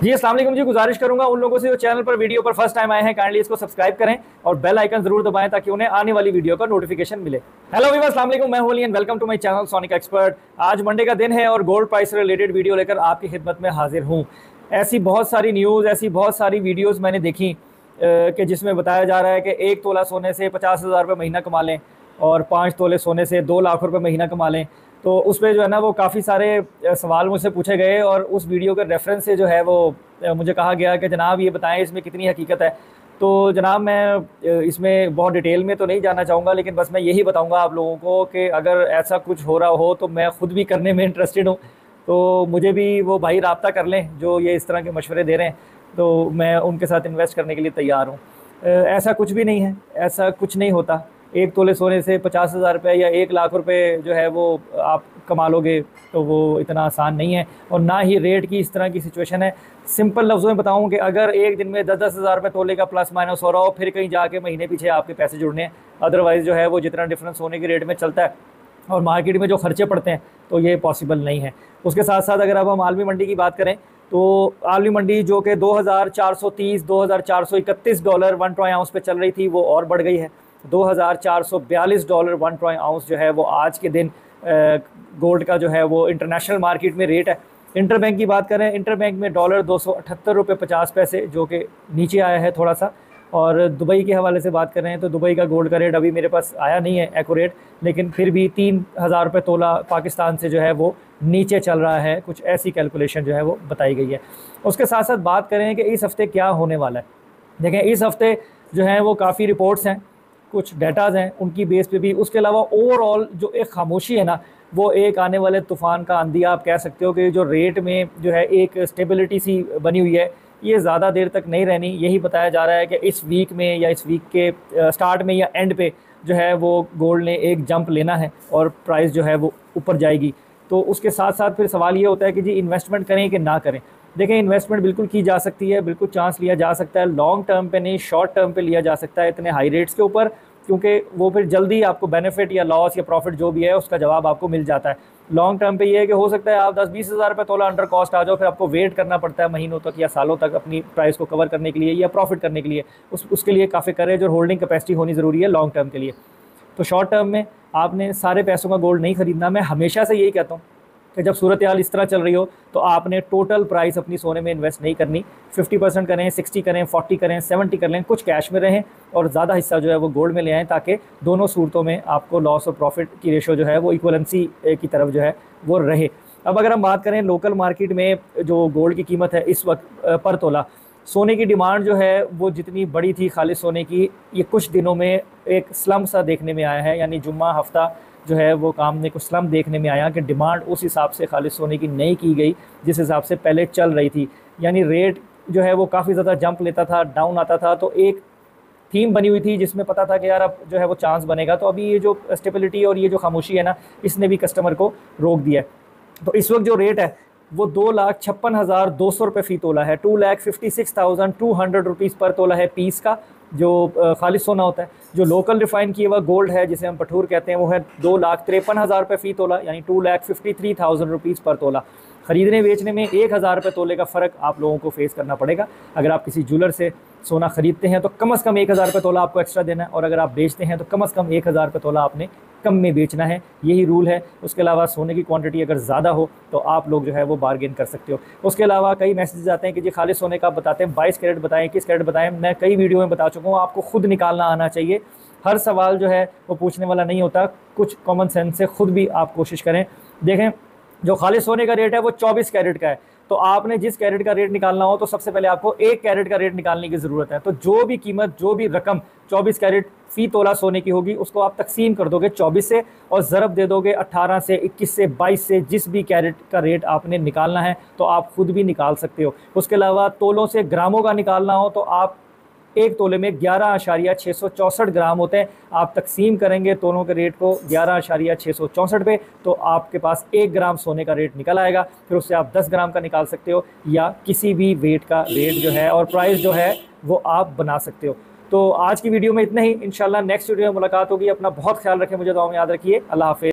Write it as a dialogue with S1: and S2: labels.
S1: जी अस्सलाम वालेकुम जी। गुजारिश करूंगा उन लोगों से जो चैनल पर वीडियो पर फर्स्ट टाइम आए हैं, काइंडली इसको सब्सक्राइब करें और बेल आइकन जरूर दबाएं ताकि उन्हें आने वाली वीडियो का नोटिफिकेशन मिले। हेलो वीवर्स, अस्सलाम वालेकुम, मैं हूं Ali and welcome to my channel sonic expert. आज मंडे का दिन है और गोल्ड प्राइस से रिलेटेड वीडियो लेकर आपकी खिदमत में हाजिर हूँ। ऐसी बहुत सारी न्यूज़, ऐसी बहुत सारी वीडियोज़ मैंने देखी कि जिसमें बताया जा रहा है कि 1 तोला सोने से 50,000 रुपये महीना कमा लें और 5 तोले सोने से 2 लाख रुपये महीना कमा लें। तो उस पर जो है ना वो काफ़ी सारे सवाल मुझसे पूछे गए और उस वीडियो के रेफरेंस से जो है वो मुझे कहा गया कि जनाब ये बताएं इसमें कितनी हकीकत है। तो जनाब मैं इसमें बहुत डिटेल में तो नहीं जाना चाहूँगा, लेकिन बस मैं यही बताऊँगा आप लोगों को कि अगर ऐसा कुछ हो रहा हो तो मैं ख़ुद भी करने में इंटरेस्टेड हूँ। तो मुझे भी वो भाई रब्ता कर लें जो ये इस तरह के मशवरे दे रहे हैं, तो मैं उनके साथ इन्वेस्ट करने के लिए तैयार हूँ। ऐसा कुछ भी नहीं है, ऐसा कुछ नहीं होता। 1 तोले सोने से 50,000 रुपये या 1 लाख रुपये जो है वो आप कमा लोगे, तो वो इतना आसान नहीं है और ना ही रेट की इस तरह की सिचुएशन है। सिंपल लफ्ज़ों में बताऊं कि अगर एक दिन में 10-10 हज़ार रुपये तोले का प्लस माइनस हो रहा हो, फिर कहीं जाके महीने पीछे आपके पैसे जुड़ने हैं। अदरवाइज़ जो है वो जितना डिफरेंस सोने के रेट में चलता है और मार्केट में जो खर्चे पड़ते हैं तो ये पॉसिबल नहीं है। उसके साथ साथ अगर अब हम आलमी मंडी की बात करें तो आलमी मंडी जो कि 2,430-2,431 डॉलर 1 ट्राई आउंस पे चल रही थी, वो और बढ़ गई है। 2,442 डॉलर 1 ट्राई आउंस जो है वो आज के दिन गोल्ड का जो है वो इंटरनेशनल मार्केट में रेट है। इंटरबैंक की बात करें, इंटरबैंक में डॉलर 278 रुपये 50 पैसे, जो कि नीचे आया है थोड़ा सा। और दुबई के हवाले से बात करें तो दुबई का गोल्ड का रेट अभी मेरे पास आया नहीं है एक्यूरेट, लेकिन फिर भी 3,000 रुपये तोला पाकिस्तान से जो है वो नीचे चल रहा है। कुछ ऐसी कैलकुलेशन जो है वो बताई गई है। उसके साथ साथ बात करें कि इस हफ़्ते क्या होने वाला है। देखें, इस हफ़्ते जो है वो काफ़ी रिपोर्ट्स हैं, कुछ डेटाज़ हैं, उनकी बेस पे भी। उसके अलावा ओवरऑल जो एक खामोशी है ना, वो एक आने वाले तूफ़ान का आंधिया आप कह सकते हो कि जो रेट में जो है एक स्टेबिलिटी सी बनी हुई है, ये ज़्यादा देर तक नहीं रहनी। यही बताया जा रहा है कि इस वीक में या इस वीक के स्टार्ट में या एंड पे जो है वो गोल्ड ने एक जंप लेना है और प्राइस जो है वो ऊपर जाएगी। तो उसके साथ साथ फिर सवाल ये होता है कि जी इन्वेस्टमेंट करें कि ना करें। देखें, इन्वेस्टमेंट बिल्कुल की जा सकती है, बिल्कुल चांस लिया जा सकता है। लॉन्ग टर्म पे नहीं, शॉर्ट टर्म पे लिया जा सकता है इतने हाई रेट्स के ऊपर, क्योंकि वो फिर जल्दी आपको बेनिफिट या लॉस या प्रॉफिट जो भी है उसका जवाब आपको मिल जाता है। लॉन्ग टर्म पे ये है कि हो सकता है आप 10-20 हज़ार रुपये तोला अंडर कॉस्ट आ जाओ, फिर आपको वेट करना पड़ता है महीनों तक या सालों तक अपनी प्राइस को कवर करने के लिए या प्रॉफिट करने के लिए। उसके लिए काफ़ी करेज और होल्डिंग कैपेसिटी होनी ज़रूरी है लॉन्ग टर्म के लिए। तो शॉर्ट टर्म में आपने सारे पैसों का गोल्ड नहीं खरीदना। मैं हमेशा से यही कहता हूँ कि जब सूरत हाल इस तरह चल रही हो तो आपने टोटल प्राइस अपनी सोने में इन्वेस्ट नहीं करनी। 50% करें, 60 करें, 40 करें, 70 कर लें, कुछ कैश में रहें और ज़्यादा हिस्सा जो है वो गोल्ड में ले आएँ, ताकि दोनों सूरतों में आपको लॉस और प्रॉफिट की रेशो जो है वो इक्वलेंसी की तरफ जो है वो रहे। अब अगर हम बात करें लोकल मार्केट में जो गोल्ड की कीमत है इस वक्त पर तोला, सोने की डिमांड जो है वो जितनी बड़ी थी खालिस सोने की, ये कुछ दिनों में एक स्लम सा देखने में आया है। यानी जुम्मा हफ्ता जो है वो काम में कुछ स्लम देखने में आया कि डिमांड उस हिसाब से खालिस सोने की नहीं की गई जिस हिसाब से पहले चल रही थी। यानी रेट जो है वो काफ़ी ज़्यादा जंप लेता था, डाउन आता था। तो एक थीम बनी हुई थी जिसमें पता था कि यार अब जो है वो चांस बनेगा। तो अभी ये जो स्टेबिलिटी और ये जो खामोशी है ना, इसने भी कस्टमर को रोक दिया है। तो इस वक्त जो रेट है वो 2,56,200 रुपये फ़ी तोला है। 2,56,200 रुपीज़ पर तोला है पीस का, जो खालिस सोना होता है। जो लोकल रिफ़ाइन किया हुआ गोल्ड है जिसे हम पठूर कहते हैं, वो है 2,53,000 रुपये फ़ी तोला, यानी 2,53,000 रुपीज़ पर तोला। ख़रीदने बेचने में 1,000 रुपये तोले का फ़र्क आप लोगों को फेस करना पड़ेगा। अगर आप किसी ज्वेलर से सोना ख़रीदते हैं तो कम से कम 1,000 रुपये तोला आपको एक्स्ट्रा देना है, और अगर आप बेचते हैं तो कम से कम 1,000 रुपये तोला आपने कम में बेचना है। यही रूल है। उसके अलावा सोने की क्वांटिटी अगर ज़्यादा हो तो आप लोग जो है वो बार्गेन कर सकते हो। उसके अलावा कई मैसेज आते हैं कि जी खालिस सोने का बताते हैं, 22 कैरेट बताएं, 21 कैरेट बताएं। मैं कई वीडियो में बता चुका हूँ, आपको खुद निकालना आना चाहिए। हर सवाल जो है वो पूछने वाला नहीं होता, कुछ कॉमन सेंस से खुद भी आप कोशिश करें। देखें, जो खालिस सोने का रेट है वो 24 कैरेट का है, तो आपने जिस कैरेट का रेट निकालना हो तो सबसे पहले आपको 1 कैरेट का रेट निकालने की ज़रूरत है। तो जो भी कीमत, जो भी रकम 24 कैरेट फ़ी तोला सोने की होगी, उसको आप तकसीम कर दोगे 24 से और ज़रब दे दोगे 18 से, 21 से, 22 से। जिस भी कैरेट का रेट आपने निकालना है तो आप खुद भी निकाल सकते हो। उसके अलावा तोलों से ग्रामों का निकालना हो तो आप 1 तोले में 11.664 ग्राम होते हैं। आप तकसीम करेंगे तोलों के रेट को 11.664 पे, तो आपके पास 1 ग्राम सोने का रेट निकल आएगा। फिर उससे आप 10 ग्राम का निकाल सकते हो या किसी भी वेट का रेट जो है और प्राइस जो है वो आप बना सकते हो। तो आज की वीडियो में इतना ही। इंशाल्लाह नेक्स्ट वीडियो में मुलाकात होगी। अपना बहुत ख्याल रखें, मुझे दुआ में याद रखिए। अल्लाह हाफ़िज़।